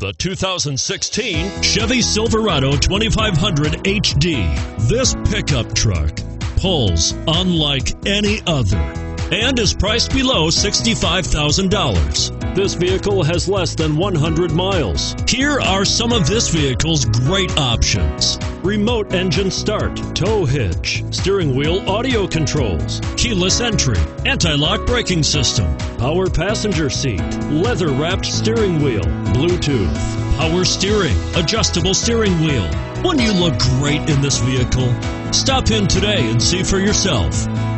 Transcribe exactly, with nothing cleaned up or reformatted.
The two thousand sixteen Chevy Silverado twenty-five hundred H D. This pickup truck pulls unlike any other and is priced below sixty-five thousand dollars. This vehicle has less than one hundred miles. Here are some of this vehicle's great options: remote engine start, tow hitch, steering wheel audio controls, keyless entry, anti-lock braking system, power passenger seat, leather-wrapped steering wheel, Bluetooth, power steering, adjustable steering wheel. Wouldn't you look great in this vehicle? Stop in today and see for yourself.